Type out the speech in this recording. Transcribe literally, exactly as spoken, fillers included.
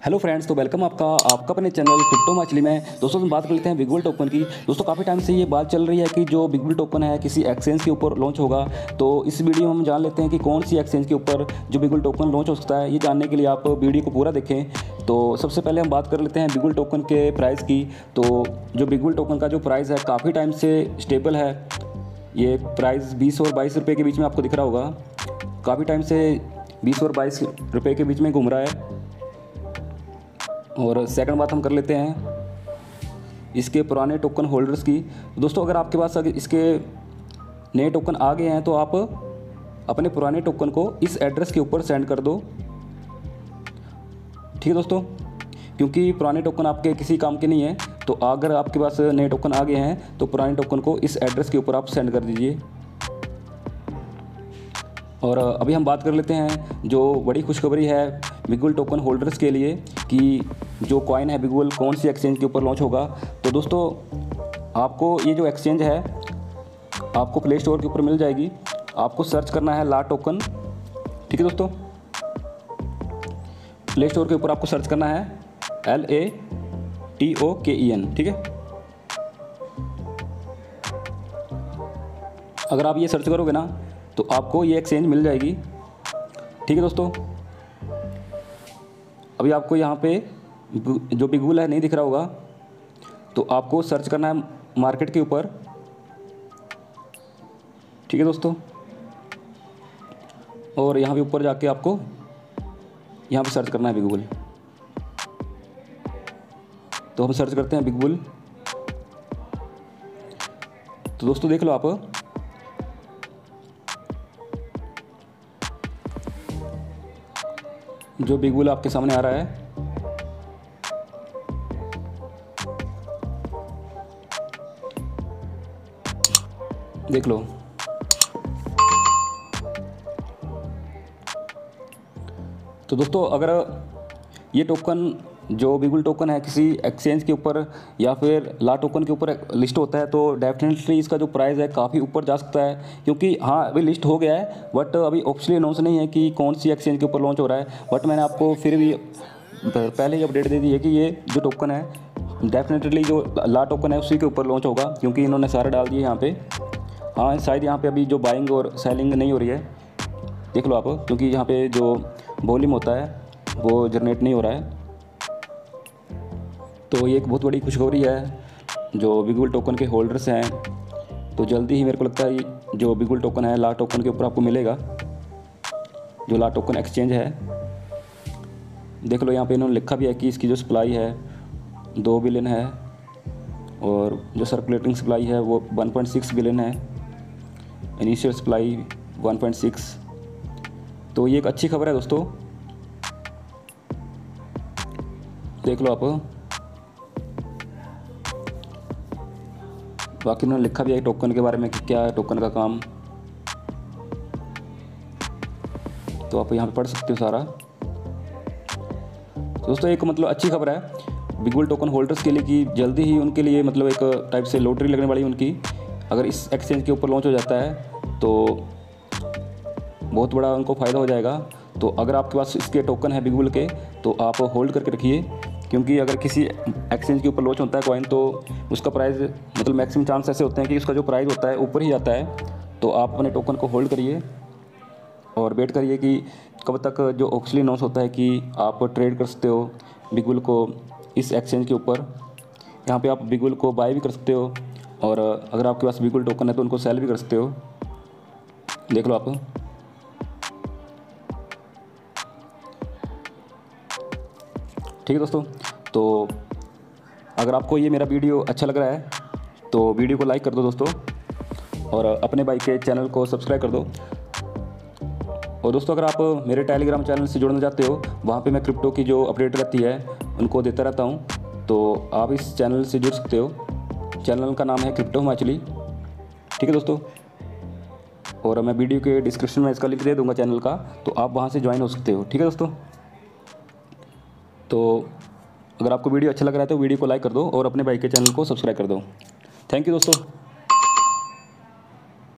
Hello friends, तो welcome आपका आपका अपने चैनल क्रिप्टो मछली में। दोस्तों हम बात कर लेते हैं बिग बुल टोकन की। दोस्तों काफ़ी टाइम से ये बात चल रही है कि जो बिग बुल टोकन है किसी एक्सचेंज के ऊपर लॉन्च होगा। तो इस वीडियो में हम जान लेते हैं कि कौन सी एक्सचेंज के ऊपर जो बिग बुल टोकन लॉन्च हो सकता है। ये जानने के लिए आप वीडियो को पूरा देखें। तो सबसे पहले हम बात कर लेते हैं बिग बुल टोकन के प्राइस की। तो जो बिग बुल टोकन का जो प्राइस है काफ़ी टाइम से स्टेबल है। ये प्राइस बीस और बाईस रुपये के बीच में आपको दिख रहा होगा। काफ़ी टाइम से बीस और बाईस रुपये के बीच में घूम रहा है। और सेकंड बात हम कर लेते हैं इसके पुराने टोकन होल्डर्स की। दोस्तों अगर आपके पास अगर इसके नए टोकन आ गए हैं तो आप अपने पुराने टोकन को इस एड्रेस के ऊपर सेंड कर दो। ठीक है दोस्तों, क्योंकि पुराने टोकन आपके किसी काम के नहीं है। तो अगर आपके पास नए टोकन आ गए हैं तो पुराने टोकन को इस एड्रेस के ऊपर आप सेंड कर दीजिए। और अभी हम बात कर लेते हैं जो बड़ी खुशखबरी है बिग बुल टोकन होल्डर्स के लिए कि जो कॉइन है बिग बुल कौन सी एक्सचेंज के ऊपर लॉन्च होगा। तो दोस्तों आपको ये जो एक्सचेंज है आपको प्ले स्टोर के ऊपर मिल जाएगी। आपको सर्च करना है ला टोकन। ठीक है दोस्तों, प्ले स्टोर के ऊपर आपको सर्च करना है एल ए टी ओ के ई एन। ठीक है, अगर आप ये सर्च करोगे ना तो आपको ये एक्सचेंज मिल जाएगी। ठीक है दोस्तों, अभी आपको यहाँ पे जो बिग बुल है नहीं दिख रहा होगा तो आपको सर्च करना है मार्केट के ऊपर। ठीक है दोस्तों, और यहाँ पे ऊपर जाके आपको यहाँ पे सर्च करना है बिग बुल। तो हम सर्च करते हैं बिग बुल। तो दोस्तों देख लो आप, जो बिग बुल आपके सामने आ रहा है। देख लो, तो दोस्तों अगर ये टोकन जो बिग बुल टोकन है किसी एक्सचेंज के ऊपर या फिर ला टोकन के ऊपर लिस्ट होता है तो डेफिनेटली इसका जो प्राइस है काफ़ी ऊपर जा सकता है। क्योंकि हाँ अभी लिस्ट हो गया है बट अभी ऑफिशियली अनाउंस नहीं है कि कौन सी एक्सचेंज के ऊपर लॉन्च हो रहा है। बट मैंने आपको फिर भी पहले ही अपडेट दे दी है कि ये जो टोकन है डेफिनेटली जो ला टोकन है उसी के ऊपर लॉन्च होगा। क्योंकि इन्होंने सारे डाल दिए यहाँ पे। हाँ शायद यहाँ पे अभी जो बाइंग और सेलिंग नहीं हो रही है, देख लो आप, क्योंकि यहाँ पे जो वॉल्यूम होता है वो जनरेट नहीं हो रहा है। तो ये एक बहुत बड़ी खुशखबरी है जो बिग बुल टोकन के होल्डर्स हैं। तो जल्दी ही मेरे को लगता है जो बिग बुल टोकन है ला टोकन के ऊपर आपको मिलेगा, जो ला टोकन एक्सचेंज है। देख लो यहाँ पे इन्होंने लिखा भी है कि इसकी जो सप्लाई है दो बिलियन है और जो सर्कुलेटिंग सप्लाई है वो वन पॉइंट सिक्स बिलियन है, initial supply one point six. तो ये एक अच्छी खबर है दोस्तों, देख लो आप। बाकी उन्होंने लिखा भी है टोकन के बारे में कि क्या है टोकन का काम, तो आप यहाँ पे पढ़ सकते हो सारा। तो दोस्तों एक मतलब अच्छी खबर है बिग बुल टोकन होल्डर्स के लिए कि जल्दी ही उनके लिए मतलब एक टाइप से लॉटरी लगने वाली उनकी। अगर इस एक्सचेंज के ऊपर लॉन्च हो जाता है तो बहुत बड़ा उनको फ़ायदा हो जाएगा। तो अगर आपके पास इसके टोकन है बिग बुल के तो आप होल्ड करके रखिए। क्योंकि अगर किसी एक्सचेंज के ऊपर लॉन्च होता है कॉइन तो उसका प्राइस मतलब मैक्सिमम चांस ऐसे होते हैं कि उसका जो प्राइस होता है ऊपर ही जाता है। तो आप अपने टोकन को होल्ड करिए और वेट करिए कि कब तक जो ऑफिशियली अनाउंस होता है कि आप ट्रेड कर सकते हो बिग बुल को इस एक्सचेंज के ऊपर। यहाँ पे आप बिग बुल को बाय भी कर सकते हो और अगर आपके पास बिग बुल टोकन है तो उनको सेल भी कर सकते हो। देख लो आप। ठीक है दोस्तों, तो अगर आपको ये मेरा वीडियो अच्छा लग रहा है तो वीडियो को लाइक कर दो दोस्तों, और अपने भाई के चैनल को सब्सक्राइब कर दो। और दोस्तों अगर आप मेरे टेलीग्राम चैनल से जुड़ना चाहते हो, वहाँ पे मैं क्रिप्टो की जो अपडेट रहती है उनको देता रहता हूँ। तो आप इस चैनल से जुड़ सकते हो। चैनल का नाम है क्रिप्टो हिमाचली। ठीक है दोस्तों, और मैं वीडियो के डिस्क्रिप्शन में इसका लिंक दे दूँगा चैनल का, तो आप वहाँ से ज्वाइन हो सकते हो। ठीक है दोस्तों, तो अगर आपको वीडियो अच्छा लग रहा है तो वीडियो को लाइक कर दो और अपने भाई के चैनल को सब्सक्राइब कर दो। थैंक यू दोस्तों।